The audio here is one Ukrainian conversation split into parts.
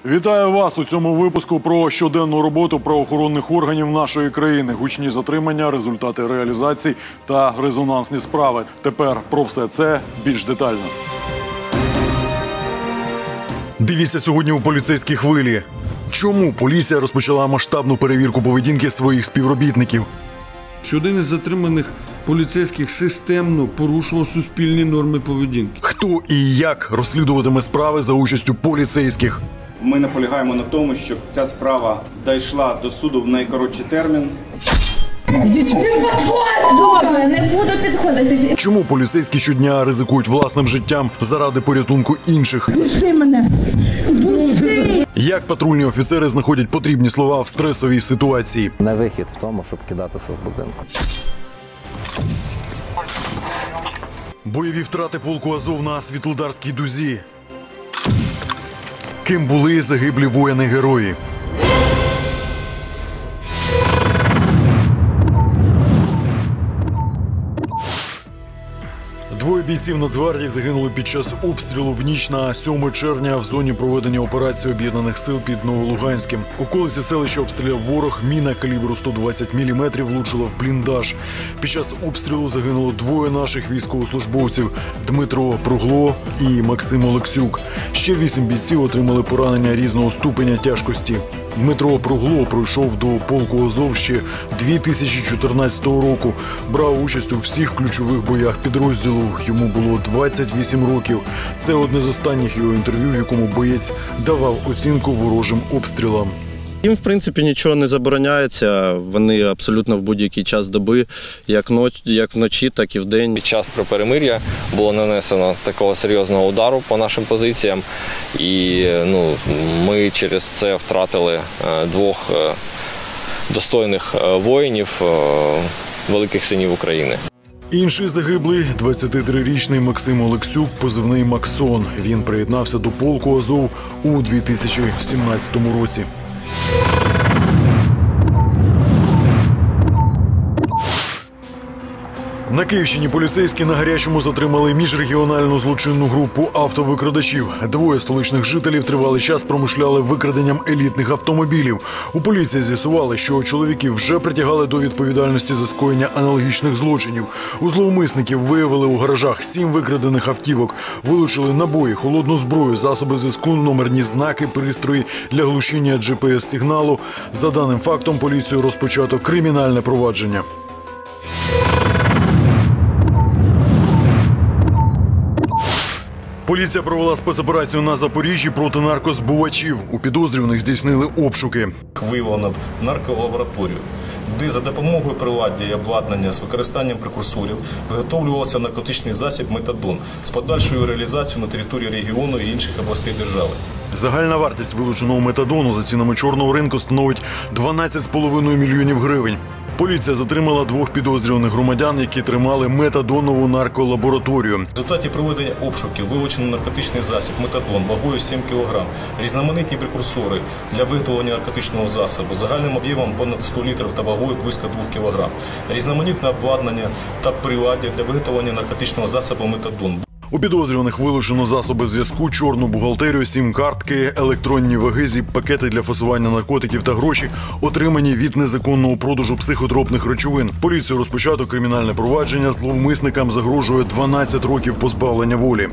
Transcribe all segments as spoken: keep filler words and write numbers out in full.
Вітаю вас у цьому випуску про щоденну роботу правоохоронних органів нашої країни. Гучні затримання, результати реалізацій та резонансні справи. Тепер про все це більш детально. Дивіться сьогодні у поліцейській хвилі. Чому поліція розпочала масштабну перевірку поведінки своїх співробітників? Що один із затриманих поліцейських системно порушував суспільні норми поведінки. Хто і як розслідуватиме справи за участю поліцейських? Ми наполягаємо на тому, щоб ця справа дійшла до суду в найкоротший термін. Ідіть. Не підходь! Добре, не буду підходити. Чому поліцейські щодня ризикують власним життям заради порятунку інших? Пусти мене! Пусти! Як патрульні офіцери знаходять потрібні слова в стресовій ситуації? Не вихід в тому, щоб кидатися з будинку. Бойові втрати полку Азов на Світлодарській дузі. Ким були загиблі воїни-герої? Двоє бійців Нацгвардії загинули під час обстрілу в ніч на сьоме червня в зоні проведення операції Об'єднаних сил під Новолуганським. У околиці селища обстріляв ворог, міна калібру сто двадцять міліметрів влучила в бліндаж. Під час обстрілу загинуло двоє наших військовослужбовців – Дмитро Пругло і Максим Олексюк. Ще вісім бійців отримали поранення різного ступеня тяжкості. Дмитро Пругло пройшов до полку Азов ще дві тисячі чотирнадцятого року. Брав участь у всіх ключових боях підрозділу. Йому було двадцять вісім років. Це одне з останніх його інтерв'ю, в якому боєць давав оцінку ворожим обстрілам. Їм, в принципі, нічого не забороняється. Вони абсолютно в будь-який час доби, як, ноч, як вночі, так і вдень. Під час про перемир'я було нанесено такого серйозного удару по нашим позиціям. І ну, ми через це втратили двох достойних воїнів, великих синів України. Інший загиблий – двадцятитрирічний Максим Олексюк, позивний «Максон». Він приєднався до полку Азов у дві тисячі сімнадцятому році. На Київщині поліцейські на Гарячому затримали міжрегіональну злочинну групу автовикрадачів. Двоє столичних жителів тривалий час промишляли викраденням елітних автомобілів. У поліції з'ясували, що чоловіків вже притягали до відповідальності за скоєння аналогічних злочинів. У зловмисників виявили у гаражах сім викрадених автівок, вилучили набої, холодну зброю, засоби зв'язку, номерні знаки, пристрої для глушіння джі пі ес-сигналу. За даним фактом поліцією розпочато кримінальне провадження. Поліція провела спецоперацію на Запоріжжі проти наркозбувачів. У підозрюваних здійснили обшуки. Виявлено нарколабораторію, де за допомогою приладдя і обладнання з використанням прекурсорів виготовлювався наркотичний засіб метадон з подальшою реалізацією на території регіону і інших областей держави. Загальна вартість вилученого метадону за цінами чорного ринку становить дванадцять з половиною мільйонів гривень. Поліція затримала двох підозрюваних громадян, які тримали метадонову нарколабораторію. В результаті проведення обшуків вилучено наркотичний засіб метадон вагою сім кілограм, різноманітні прекурсори для виготовлення наркотичного засобу загальним об'ємом понад сто літрів та вагою близько двох кілограм, різноманітне обладнання та приладдя для виготовлення наркотичного засобу метадон. У підозрюваних вилучено засоби зв'язку, чорну бухгалтерію, сім-картки, електронні ваги, зіп-пакети для фасування наркотиків та гроші, отримані від незаконного продажу психотропних речовин. Поліцію розпочато кримінальне провадження, зловмисникам загрожує дванадцять років позбавлення волі.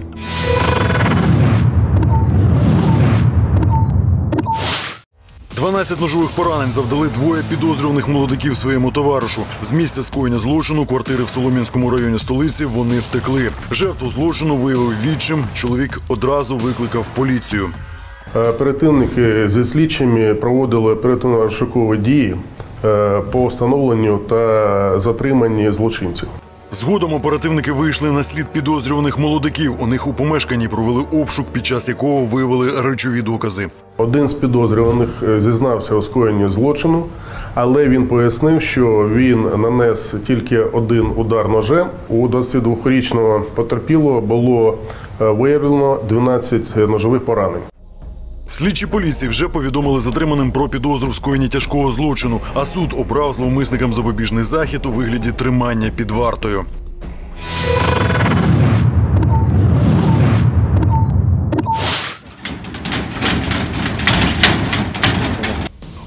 дванадцять ножових поранень завдали двоє підозрюваних молодиків своєму товаришу. З місця скоєння злочину, квартири в Солом'янському районі столиці, вони втекли. Жертву злочину виявив відчим. Чоловік одразу викликав поліцію. Оперативники зі слідчими проводили оперативно-розшукові дії по встановленню та затриманні злочинців. Згодом оперативники вийшли на слід підозрюваних молодиків. У них у помешканні провели обшук, під час якого виявили речові докази. Один з підозрюваних зізнався у скоєнні злочину, але він пояснив, що він нанес тільки один удар ножем. У двадцятидвохрічного потерпілого було виявлено дванадцять ножових поранень. Слідчі поліції вже повідомили затриманим про підозру в скоєнні тяжкого злочину, а суд обрав зловмисникам запобіжний захід у вигляді тримання під вартою.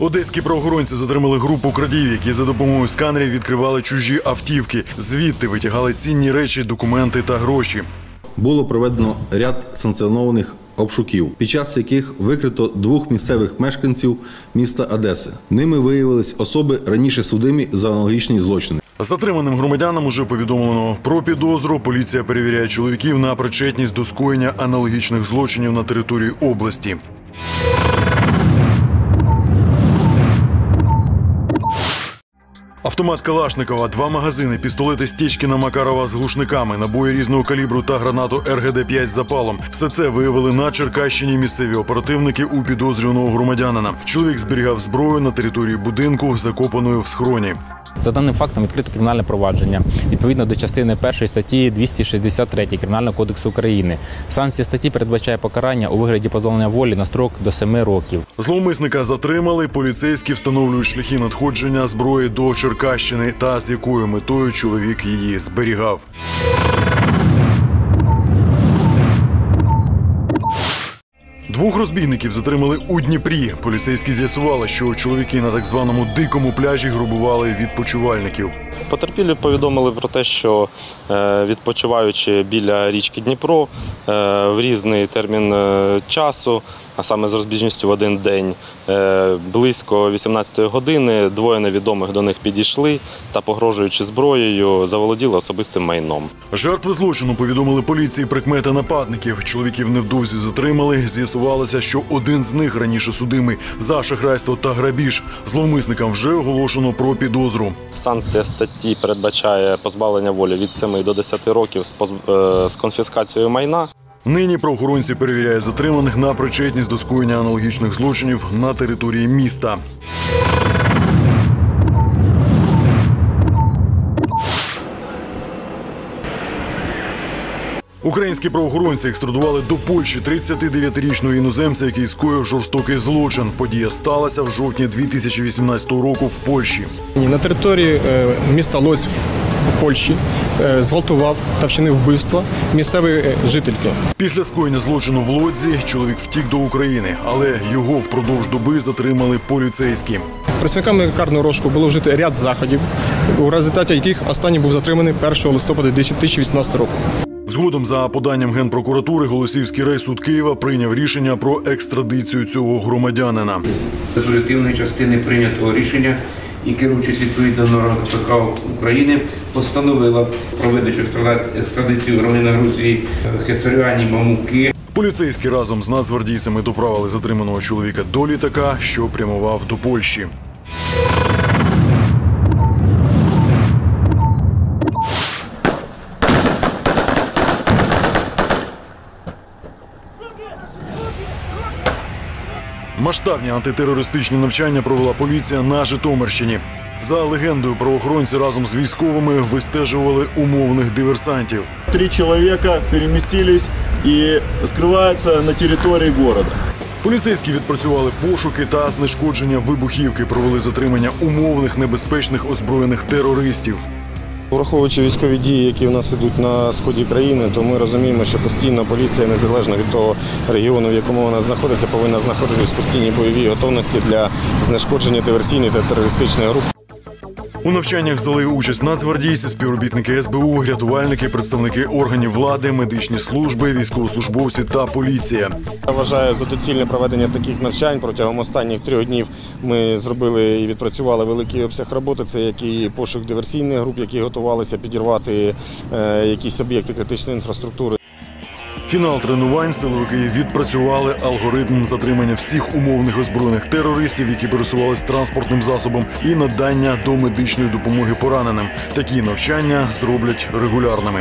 Одеські правоохоронці затримали групу крадіїв, які за допомогою сканерів відкривали чужі автівки. Звідти витягали цінні речі, документи та гроші. Було проведено ряд санкціонованих обшуків, під час яких викрито двох місцевих мешканців міста Одеси. Ними виявились особи, раніше судимі за аналогічні злочини. Затриманим громадянам уже повідомлено про підозру. Поліція перевіряє чоловіків на причетність до скоєння аналогічних злочинів на території області. Автомат Калашникова, два магазини, пістолети Стічкіна Макарова з глушниками, набої різного калібру та гранату ер ге де п'ять з запалом. Все це виявили на Черкащині місцеві оперативники у підозрюваного громадянина. Чоловік зберігав зброю на території будинку, закопаної в схроні. За даним фактом відкрито кримінальне провадження відповідно до частини першої статті двісті шістдесят три Кримінального кодексу України. Санкція статті передбачає покарання у вигляді позбавлення волі на строк до семи років. Зловмисника затримали, поліцейські встановлюють шляхи надходження зброї до Черкащини та з якою метою чоловік її зберігав. Двох розбійників затримали у Дніпрі. Поліцейські з'ясували, що чоловіки на так званому дикому пляжі грабували відпочивальників. Потерпілі повідомили про те, що відпочиваючи біля річки Дніпро в різний термін часу, а саме з розбіжністю в один день, близько вісімнадцятої години двоє невідомих до них підійшли та, погрожуючи зброєю, заволоділи особистим майном. Жертви злочину повідомили поліції прикмети нападників. Чоловіків невдовзі затримали. З'ясувалося, що один з них раніше судимий за шахрайство та грабіж. Зловмисникам вже оголошено про підозру. Санкція статті передбачає позбавлення волі від семи до десяти років з, поз... з конфіскацією майна. Нині правоохоронці перевіряють затриманих на причетність до скоєння аналогічних злочинів на території міста. Українські правоохоронці екстрадували до Польщі тридцятидев'ятирічного іноземця, який скоїв жорстокий злочин. Подія сталася в жовтні дві тисячі вісімнадцятого року в Польщі. На території міста Лоцьк у Польщі зґвалтував та вчинив вбивство місцевої жительки. Після скоєння злочину в Лодзі чоловік втік до України, але його впродовж доби затримали поліцейські. Працівниками карного розшуку було вжито ряд заходів, у результаті яких останній був затриманий першого листопада дві тисячі вісімнадцятого року. Згодом, за поданням Генпрокуратури, Голосіївський райсуд Києва прийняв рішення про екстрадицію цього громадянина. З резолютивної частини прийнятого рішення і, керуючись відповідно до норм ка пе ка України, постановила про видачу екстрадиції громадянина Грузії Хецаріані Мамуки. Поліцейські разом з нацгвардійцями доправили затриманого чоловіка до літака, що прямував до Польщі. Масштабні антитерористичні навчання провела поліція на Житомирщині. За легендою, правоохоронці разом з військовими вистежували умовних диверсантів. Три чоловіка перемістились і скриваються на території міста. Поліцейські відпрацювали пошуки та знешкодження вибухівки, провели затримання умовних небезпечних озброєних терористів. Враховуючи військові дії, які у нас йдуть на сході країни, то ми розуміємо, що постійно поліція, незалежно від того регіону, в якому вона знаходиться, повинна знаходитись в постійній бойовій готовності для знешкодження диверсійних та терористичних груп. У навчаннях взяли участь нацгвардійці, співробітники ес бе у, рятувальники, представники органів влади, медичні служби, військовослужбовці та поліція. Я вважаю за доцільне проведення таких навчань. Протягом останніх трьох днів ми зробили і відпрацювали великий обсяг роботи. Це як і пошук диверсійних груп, які готувалися підірвати е, якісь об'єкти критичної інфраструктури. Фінал тренувань силовики відпрацювали алгоритм затримання всіх умовних озброєних терористів, які пересувалися транспортним засобом, і надання домедичної допомоги пораненим. Такі навчання зроблять регулярними.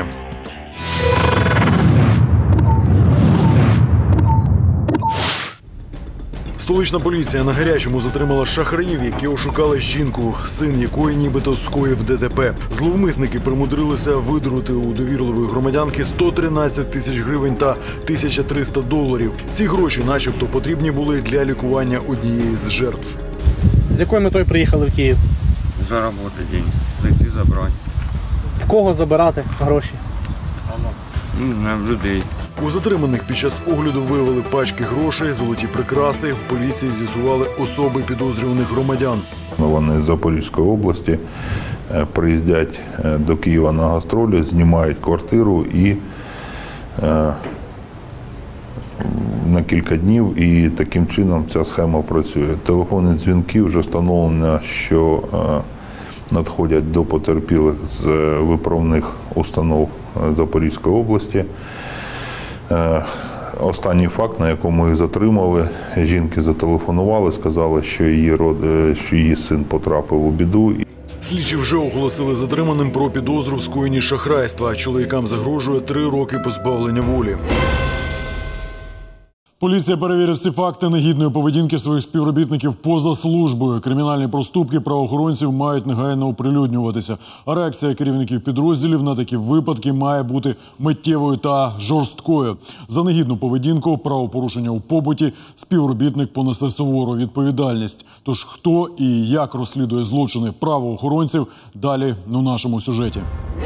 Столична поліція на гарячому затримала шахраїв, які ошукали жінку, син якої нібито скоїв де те пе. Зловмисники примудрилися видурити у довірливої громадянки сто тринадцять тисяч гривень та тисяча триста доларів. Ці гроші начебто потрібні були для лікування однієї з жертв. З якою метою приїхали в Київ? Заробити гроші, зайти забрати. В кого забирати гроші? Ну, в людей. У затриманих під час огляду виявили пачки грошей, золоті прикраси. В поліції з'ясували особи підозрюваних громадян. Вони з Запорізької області приїздять до Києва на гастролі, знімають квартиру і на кілька днів, і таким чином ця схема працює. Телефонні дзвінки вже встановлено, що надходять до потерпілих з виправних установ Запорізької області. Останній факт, на якому їх затримали, жінки зателефонували, сказали, що її, род... що її син потрапив у біду. Слідчі вже оголосили затриманим про підозру в скоєнні шахрайства. Чоловікам загрожує три роки позбавлення волі. Поліція перевірить всі факти негідної поведінки своїх співробітників поза службою. Кримінальні проступки правоохоронців мають негайно оприлюднюватися. А реакція керівників підрозділів на такі випадки має бути миттєвою та жорсткою. За негідну поведінку, правопорушення у побуті співробітник понесе сувору відповідальність. Тож хто і як розслідує злочини правоохоронців – далі у нашому сюжеті.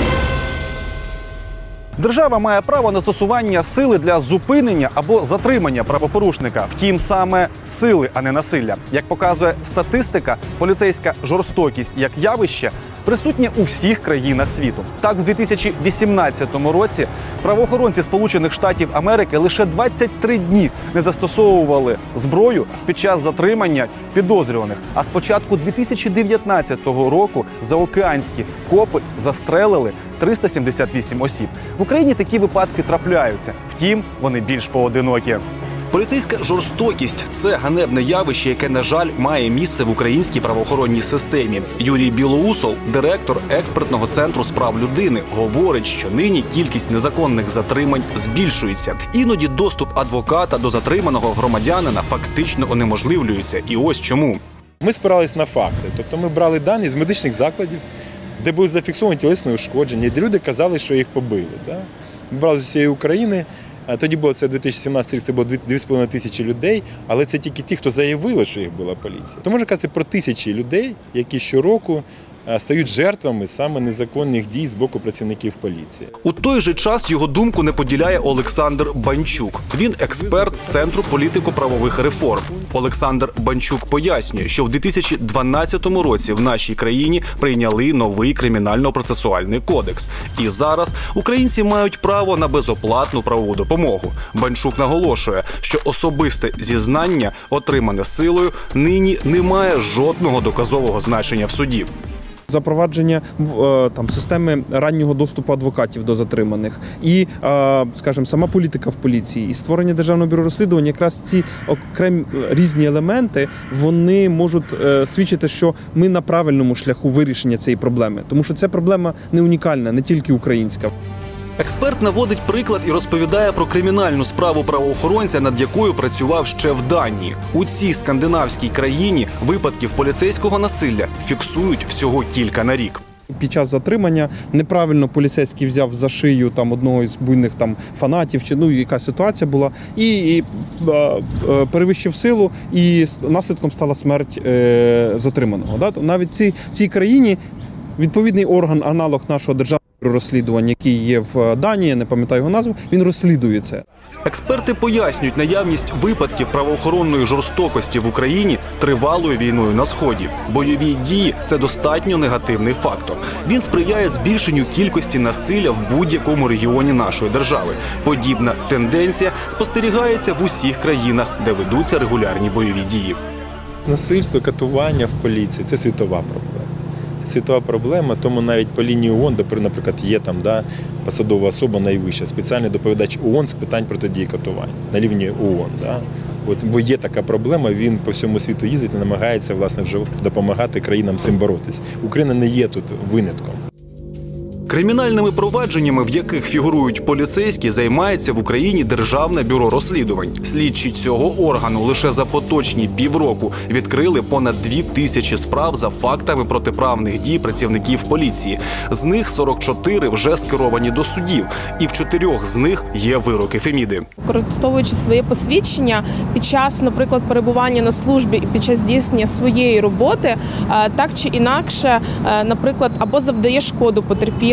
Держава має право на застосування сили для зупинення або затримання правопорушника. Втім, саме сили, а не насилля. Як показує статистика, поліцейська жорстокість як явище присутнє у всіх країнах світу. Так, в дві тисячі вісімнадцятому році правоохоронці Сполучених Штатів Америки лише двадцять три дні не застосовували зброю під час затримання підозрюваних. А з початку дві тисячі дев'ятнадцятого року заокеанські копи застрелили триста сімдесят вісім осіб. В Україні такі випадки трапляються, втім, вони більш поодинокі. Поліцейська жорстокість – це ганебне явище, яке, на жаль, має місце в українській правоохоронній системі. Юрій Білоусов, директор експертного центру з прав людини, говорить, що нині кількість незаконних затримань збільшується. Іноді доступ адвоката до затриманого громадянина фактично унеможливлюється. І ось чому. Ми спирались на факти. Тобто ми брали дані з медичних закладів, де були зафіксовані тілесні ушкодження, де люди казали, що їх побили. Ми брали з усієї України. Тоді було це дві тисячі сімнадцятий рік, це було дві з половиною тисячі людей, але це тільки ті, хто заявили, що їх била поліція. То можна казати про тисячі людей, які щороку стають жертвами саме незаконних дій з боку працівників поліції. У той же час його думку не поділяє Олександр Банчук. Він експерт Центру політико-правових реформ. Олександр Банчук пояснює, що в дві тисячі дванадцятому році в нашій країні прийняли новий кримінально-процесуальний кодекс. І зараз українці мають право на безоплатну правову допомогу. Банчук наголошує, що особисте зізнання, отримане силою, нині не має жодного доказового значення в суді. Запровадження там системи раннього доступу адвокатів до затриманих і, скажімо, сама політика в поліції і створення Державного бюро розслідувань, якраз ці окремі різні елементи, вони можуть свідчити, що ми на правильному шляху вирішення цієї проблеми. Тому що ця проблема не унікальна, не тільки українська. Експерт наводить приклад і розповідає про кримінальну справу правоохоронця, над якою працював ще в Данії. У цій скандинавській країні випадків поліцейського насилля фіксують всього кілька на рік. Під час затримання неправильно поліцейський взяв за шию там одного із буйних там фанатів, чи ну яка ситуація була, і, і е, е, перевищив силу, і наслідком стала смерть е, затриманого. Да? Навіть в цій, цій країні відповідний орган, аналог нашого державного розслідування, який є в Данії, не пам'ятаю його назву, він розслідує це. Експерти пояснюють наявність випадків правоохоронної жорстокості в Україні тривалою війною на Сході. Бойові дії – це достатньо негативний фактор. Він сприяє збільшенню кількості насилля в будь-якому регіоні нашої держави. Подібна тенденція спостерігається в усіх країнах, де ведуться регулярні бойові дії. Насильство, катування в поліції – це світова проблема. Світова проблема, тому навіть по лінії ООН, де, наприклад, є там да, посадова особа найвища, спеціальний доповідач ООН з питань протидії катувань на рівні ООН. Да. От, бо є така проблема, він по всьому світу їздить і намагається власне, вже допомагати країнам цим боротись. Україна не є тут винятком. Кримінальними провадженнями, в яких фігурують поліцейські, займається в Україні Державне бюро розслідувань. Слідчі цього органу лише за поточні півроку відкрили понад дві тисячі справ за фактами протиправних дій працівників поліції. З них сорок чотири вже скеровані до судів, і в чотирьох з них є вироки Феміди. Використовуючи своє посвідчення під час, наприклад, перебування на службі і під час здійснення своєї роботи, так чи інакше, наприклад, або завдає шкоду потерпілим,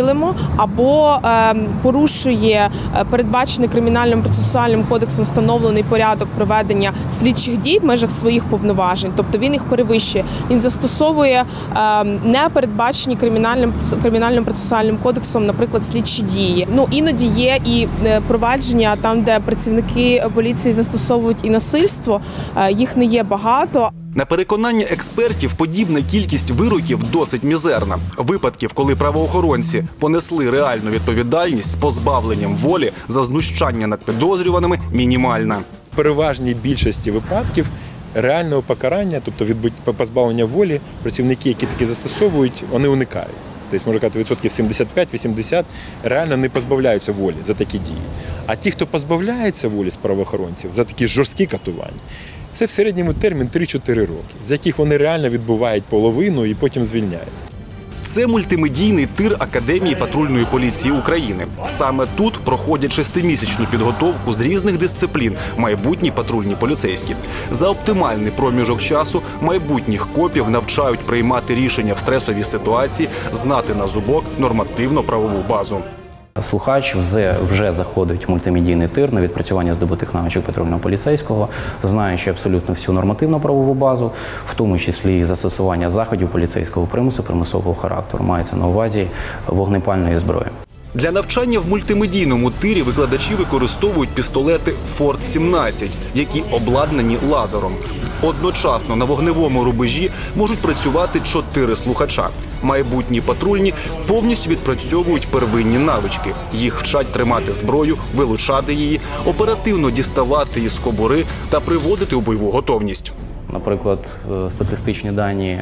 підсилимо, або е, порушує передбачений кримінальним процесуальним кодексом встановлений порядок проведення слідчих дій в межах своїх повноважень, тобто він їх перевищує. Він застосовує е, не передбачені кримінальним кримінальним процесуальним кодексом, наприклад, слідчі дії. Ну іноді є і провадження там, де працівники поліції застосовують і насильство. Е, їх не є багато. На переконання експертів, подібна кількість вироків досить мізерна. Випадків, коли правоохоронці понесли реальну відповідальність з позбавленням волі за знущання над підозрюваними, мінімальна. В переважній більшості випадків реального покарання, тобто від позбавлення волі, працівники, які таки застосовують, вони уникають. Тобто, можна казати, відсотків сімдесят п'ять - вісімдесят реально не позбавляються волі за такі дії. А ті, хто позбавляється волі з правоохоронців за такі жорсткі катування, це в середньому термін три-чотири роки, з яких вони реально відбувають половину і потім звільняються. Це мультимедійний тир Академії патрульної поліції України. Саме тут проходять шестимісячну підготовку з різних дисциплін майбутні патрульні поліцейські. За оптимальний проміжок часу майбутніх копів навчають приймати рішення в стресовій ситуації, знати на зубок нормативно-правову базу. Слухач вже, вже заходить в мультимедійний тир на відпрацювання здобутих навичок патрульного поліцейського, знаючи абсолютно всю нормативно-правову базу, в тому числі і застосування заходів поліцейського примусу, примусового характеру. Мається на увазі вогнепальної зброї. Для навчання в мультимедійному тирі викладачі використовують пістолети Форт сімнадцять, які обладнані лазером. Одночасно на вогневому рубежі можуть працювати чотири слухача. Майбутні патрульні повністю відпрацьовують первинні навички. Їх вчать тримати зброю, вилучати її, оперативно діставати із кобури та приводити у бойову готовність. Наприклад, статистичні дані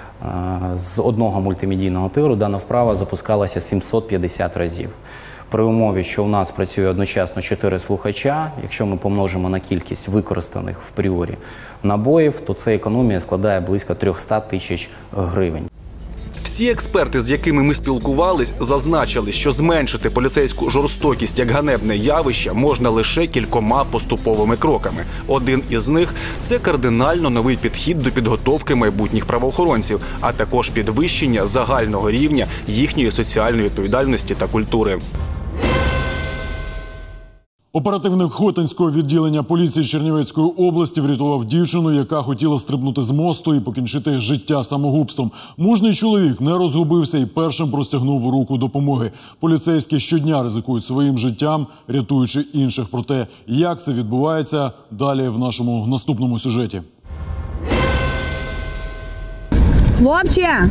з одного мультимедійного тиру дана вправа запускалася сімсот п'ятдесят разів. При умові, що у нас працює одночасно чотири слухача, якщо ми помножимо на кількість використаних в пріорі набоїв, то ця економія складає близько триста тисяч гривень. Всі експерти, з якими ми спілкувались, зазначили, що зменшити поліцейську жорстокість як ганебне явище можна лише кількома поступовими кроками. Один із них – це кардинально новий підхід до підготовки майбутніх правоохоронців, а також підвищення загального рівня їхньої соціальної відповідальності та культури. Оперативник Хотинського відділення поліції Чернівецької області врятував дівчину, яка хотіла стрибнути з мосту і покінчити життя самогубством. Мужний чоловік не розгубився і першим простягнув руку допомоги. Поліцейські щодня ризикують своїм життям, рятуючи інших. Про те, як це відбувається, далі в нашому наступному сюжеті. Хлопче!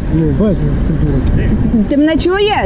Ти мене чуєш?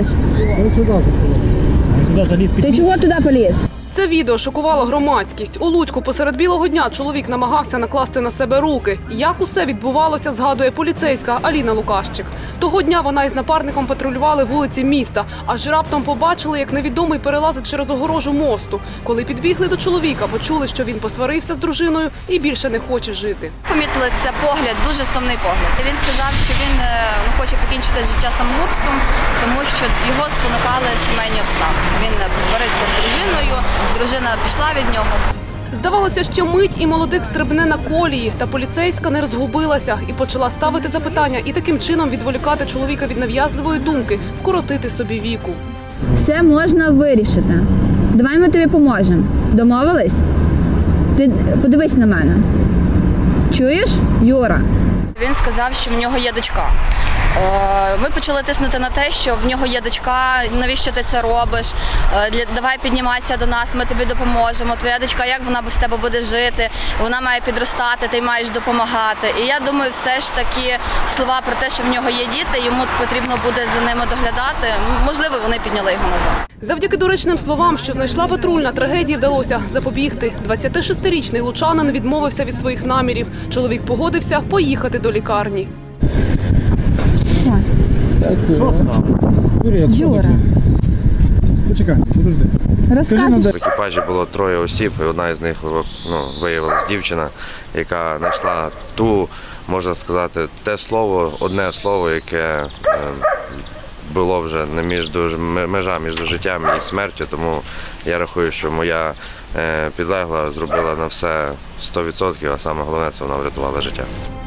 Ти чого туди поліз? Це відео шокувало громадськість. У Луцьку посеред білого дня чоловік намагався накласти на себе руки. Як усе відбувалося, згадує поліцейська Аліна Лукащик. Того дня вона із напарником патрулювали вулиці міста, аж раптом побачили, як невідомий перелазить через огорожу мосту. Коли підбігли до чоловіка, почули, що він посварився з дружиною і більше не хоче жити. Помітили це погляд, дуже сумний погляд. Він сказав, що він не хоче покінчити життя самогубством, тому що його спонукали сімейні обставини. Він посварився з дружиною. Дружина пішла від нього. Здавалося, що мить і молодик стрибне на колії, та поліцейська не розгубилася і почала ставити запитання і таким чином відволікати чоловіка від нав'язливої думки – вкоротити собі віку. Все можна вирішити. Давай ми тобі поможемо. Домовились? Ти подивись на мене. Чуєш, Юра? Він сказав, що в нього є дочка. Ми почали тиснути на те, що в нього є дочка, навіщо ти це робиш, давай піднімайся до нас, ми тобі допоможемо, твоя дочка, як вона без тебе буде жити, вона має підростати, ти маєш допомагати. І я думаю, все ж таки слова про те, що в нього є діти, йому потрібно буде за ними доглядати, можливо, вони підняли його назад. Завдяки доречним словам, що знайшла патрульна, трагедії вдалося запобігти. двадцятишестирічний лучанин відмовився від своїх намірів. Чоловік погодився поїхати до лікарні. Юра. Почекай, подожди. Розкажи. В екіпажі було троє осіб, і одна із них ну, виявилась дівчина, яка знайшла ту, можна сказати, те слово, одне слово, яке е, було вже не між, межа між життям і смертю, тому я рахую, що моя е, підлегла зробила на все сто відсотків, а саме головне – це вона врятувала життя.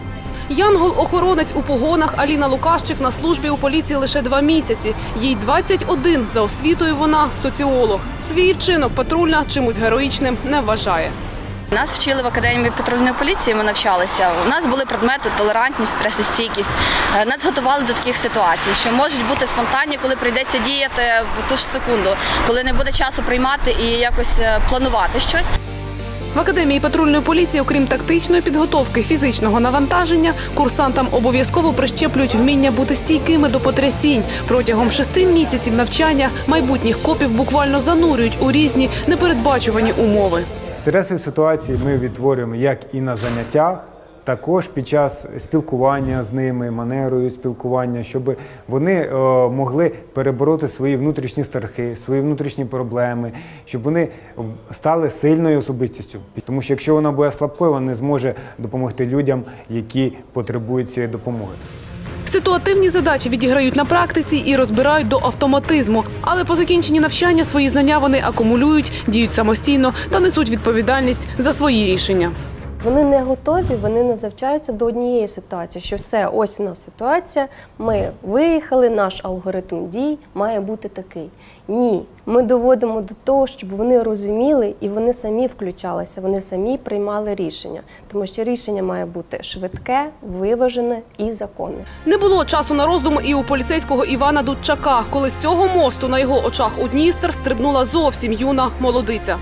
Янгол-охоронець у погонах Аліна Лукашчик на службі у поліції лише два місяці. Їй двадцять один, за освітою вона соціолог. Свій вчинок патрульна чимось героїчним не вважає. Нас вчили в академії патрульної поліції, ми навчалися. У нас були предмети толерантність, стресостійкість. Нас готували до таких ситуацій, що можуть бути спонтанні, коли прийдеться діяти в ту ж секунду, коли не буде часу приймати і якось планувати щось. В Академії патрульної поліції, окрім тактичної підготовки, фізичного навантаження, курсантам обов'язково прищеплюють вміння бути стійкими до потрясінь. Протягом шести місяців навчання майбутніх копів буквально занурюють у різні непередбачувані умови. Стресові ситуації ми відтворюємо як і на заняттях, також під час спілкування з ними, манерою спілкування, щоб вони могли перебороти свої внутрішні страхи, свої внутрішні проблеми, щоб вони стали сильною особистістю. Тому що якщо вона буде слабкою, вона не зможе допомогти людям, які потребують цієї допомоги. Ситуативні задачі відіграють на практиці і розбирають до автоматизму. Але по закінченні навчання свої знання вони акумулюють, діють самостійно та несуть відповідальність за свої рішення. Вони не готові, вони не завчаються до однієї ситуації, що все, ось у нас ситуація, ми виїхали, наш алгоритм дій має бути такий. Ні, ми доводимо до того, щоб вони розуміли і вони самі включалися, вони самі приймали рішення. Тому що рішення має бути швидке, виважене і законне. Не було часу на роздуми і у поліцейського Івана Дудчака, коли з цього мосту на його очах у Дністер стрибнула зовсім юна молодиця.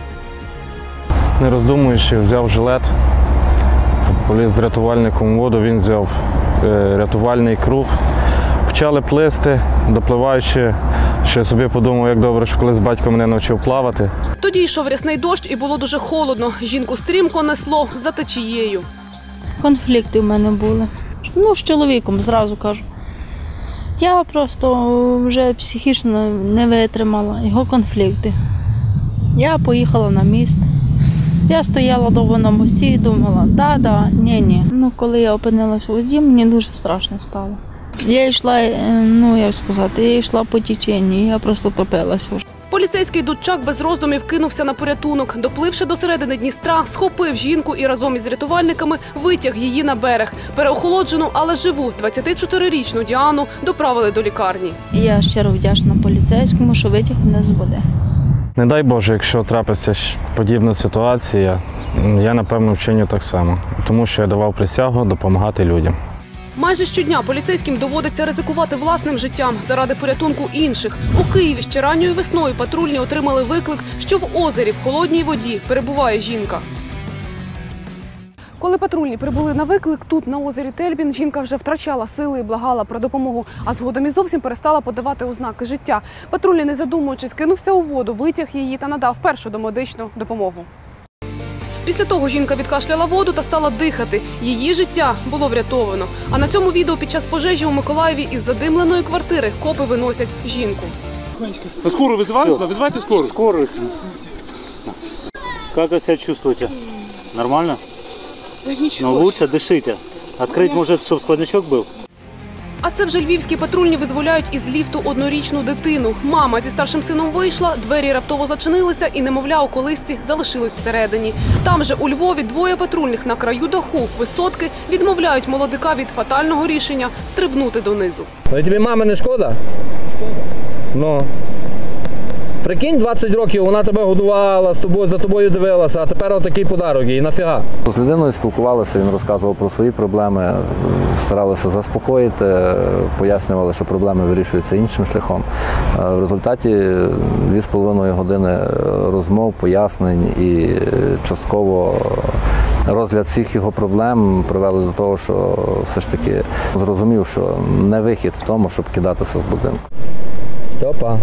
Не роздумуючи, взяв жилет. Поліз з рятувальником у воду, він взяв е, рятувальний круг. Почали плисти, допливаючи, що я собі подумав, як добре, що колись батько мене навчив плавати. Тоді йшов рясний дощ і було дуже холодно. Жінку стрімко несло за течією. Конфлікти в мене були. Ну, з чоловіком, зразу кажу. Я просто вже психічно не витримала його конфлікти. Я поїхала на міст. Я стояла довго на мості і думала, да-да, ні-ні. Ну, коли я опинилася у воді, мені дуже страшно стало. Я йшла, ну, як сказати, я йшла по теченню, я просто топилася. Поліцейський Дудчак без роздумів кинувся на порятунок. Допливши до середини Дністра, схопив жінку і разом із рятувальниками витяг її на берег. Переохолоджену, але живу двадцятичотирирічну Діану доправили до лікарні. Я щиро вдячна поліцейському, що витяг мене з води. Не дай Боже, якщо трапиться подібна ситуація, я, напевно, вчиню так само, тому що я давав присягу допомагати людям. Майже щодня поліцейським доводиться ризикувати власним життям заради порятунку інших. У Києві ще ранньою весною патрульні отримали виклик, що в озері в холодній воді перебуває жінка. Коли патрульні прибули на виклик, тут, на озері Тельбін, жінка вже втрачала сили і благала про допомогу, а згодом і зовсім перестала подавати ознаки життя. Патрульний, не задумуючись, кинувся у воду, витяг її та надав першу домедичну допомогу. Після того жінка відкашляла воду та стала дихати. Її життя було врятовано. А на цьому відео під час пожежі у Миколаєві із задимленої квартири копи виносять жінку. Скорую вызывают? Вызывайте скорую. Скорую. Как вы себя чувствуете? Нормально? Ну лучше дышите. Открыть может, чтобы сквознячок был? А це вже львівські патрульні визволяють із ліфту однорічну дитину. Мама зі старшим сином вийшла, двері раптово зачинилися і немовля у колисці залишилось всередині. Там же у Львові двоє патрульних на краю даху висотки відмовляють молодика від фатального рішення стрибнути донизу. Але тобі мами не шкода? Ну. Прикинь, двадцять років вона тебе годувала, з тобою, за тобою дивилася, а тепер отакий подарок їй, нафіга? З людиною спілкувалися, він розказував про свої проблеми, старалися заспокоїти, пояснювали, що проблеми вирішуються іншим шляхом. В результаті дві з половиною години розмов, пояснень і частково розгляд всіх його проблем привели до того, що все ж таки зрозумів, що не вихід в тому, щоб кидатися з будинку. Стьопа.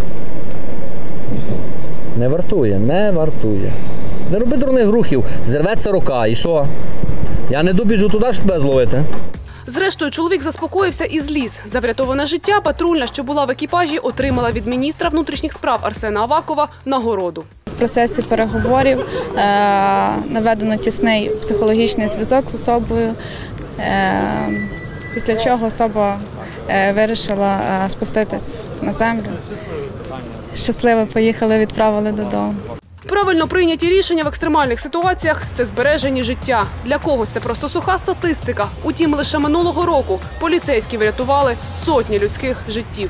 Не вартує, не вартує. Не роби дурних рухів, зірветься рука, і що? Я не добіжу туди, щоб тебе зловити. Зрештою, чоловік заспокоївся і зліз. За врятоване життя патрульна, що була в екіпажі, отримала від міністра внутрішніх справ Арсена Авакова нагороду. В процесі переговорів е, наведено тісний психологічний зв'язок з особою, е, після чого особа е, вирішила е, спуститись на землю. Щасливо поїхали, відправили додому. Правильно прийняті рішення в екстремальних ситуаціях – це збережені життя. Для когось це просто суха статистика. Утім, лише минулого року поліцейські врятували сотні людських життів.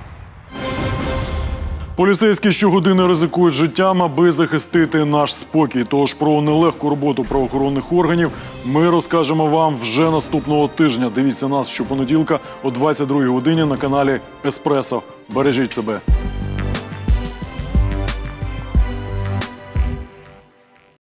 Поліцейські щогодини ризикують життям, аби захистити наш спокій. Тож про нелегку роботу правоохоронних органів ми розкажемо вам вже наступного тижня. Дивіться нас щопонеділка о двадцять другій годині на каналі «Еспресо». Бережіть себе.